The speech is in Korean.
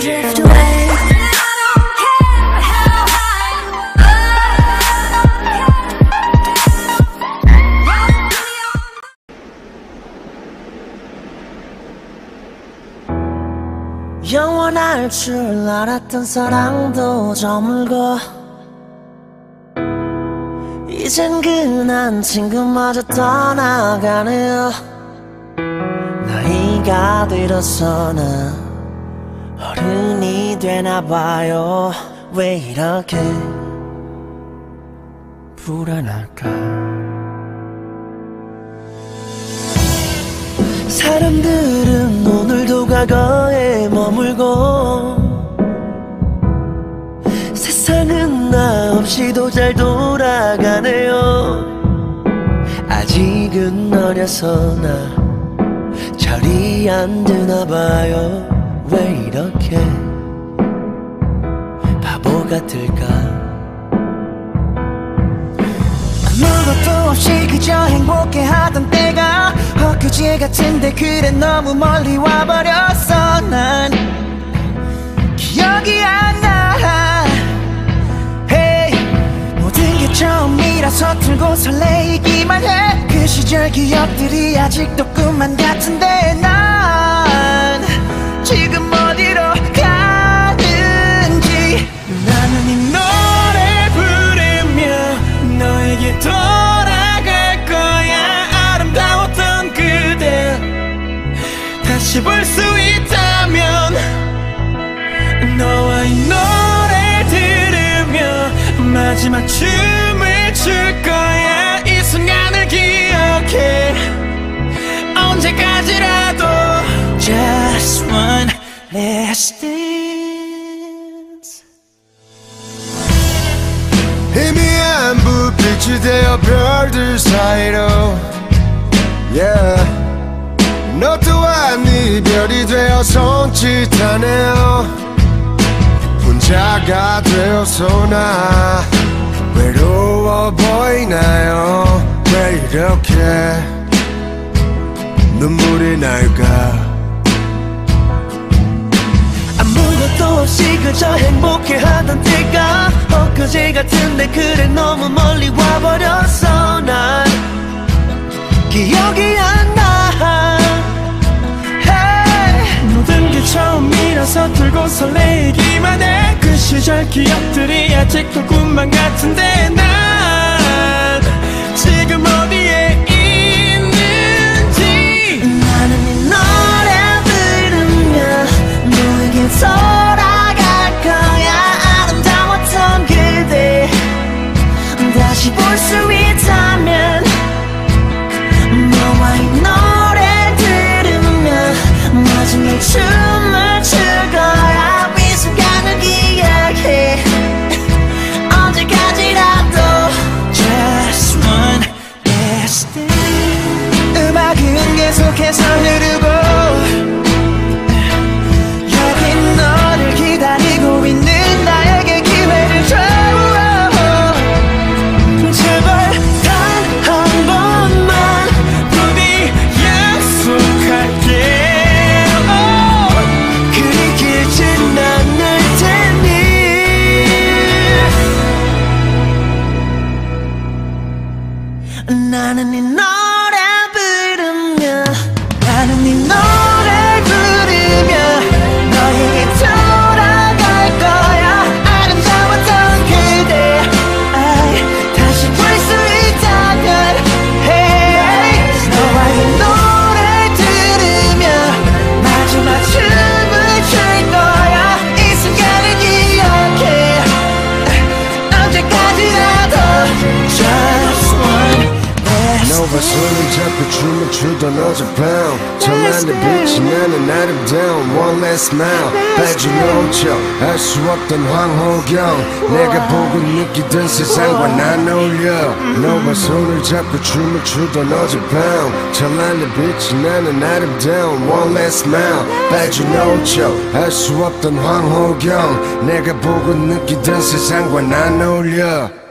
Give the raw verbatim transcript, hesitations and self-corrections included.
drift away. 영원할 줄 알았던 사랑도 저물고 이젠 그난 친구마저 떠나가네요. 나이가 들어서 나 어른이 되나봐요. 왜 이렇게 불안할까? 사람들은 오늘도 과거에 머물고 세상은 나 없이도 잘 돌아가네요. 아직은 어려서 나 철이 안 드나봐요. 왜 이렇게 바보 같을까? 아무것도 없이 그저 행복해하던 때가 엊그제 같은데 그래 너무 멀리 와버렸어. 난 기억이 안 나. Hey, 모든 게 처음이라서 서툴고 설레이기만 해. 그 시절 기억들이 아직도 꿈만 같은데 난 지금 어디로 가는지. 나는 이 노래 부르며 너에게 돌아갈 거야. 아름다웠던 그대 다시 볼 수 있다면 너와 이 노래 들으며 마지막 춤을 출 거야. 이 순간을 기억해 언제까지라도. Just one last dance. 희미한 불빛이 되어 별들 사이로 yeah. 너 또한 이별이 되어 손짓하네요. 혼자가 되어서 나 외로워 보이나요? 왜 이렇게 눈물이 날까? 아무것도 없이 그저 행복해하던 때가 엊그제 같은데 그래 너무 멀리 와버렸어. 난 기억이 안 나. hey. 모든 게 처음이라서 서툴고 설레이기만 해. 그 시절 기억들이 아직도 꿈만 같은데 난 지금 어디에 있는지. 나는 이 노래 들으며 너에게 돌아갈 거야. 아름다웠던 그대 다시 볼 수 있다면 너와 이 노래 들으며 마지막 춤을 출 거야. 이 순간을 기억해 언제까지라도. Just one last day. 음악은 계속해서 흐르고 여긴 너를 기다리고 있는 나에게 기회를 줘. 제발 단 한 번만 부디 약속할게. oh. 그리 길진 않을 테니. 나는 이 노래 부르며 나는 이 노래 부르며 너에게 돌아갈 거야. 아름다웠던 그대 아이, 다시 볼 수 있다면 hey. 너와 이 노래 들으며 마지막 춤을 출 거야. 이 순간을 기억해 언제까지라도. Just one last 너와 손을 잡고 춤을 추던 어젯밤 찬란한 빛이 나는 아름다운 one last smile. 빠져놓은 척 알 수 없던 황홀경 내가 보고 느끼던 세상과 난 어울려. 너와 손을 잡고 춤을 추던 어젯밤 찬란한 빛이 나는 아름다운 one last smile. 빠져놓은 척 알 수 없던 황홀경 내가 보고 느끼던 세상과 난 어울려.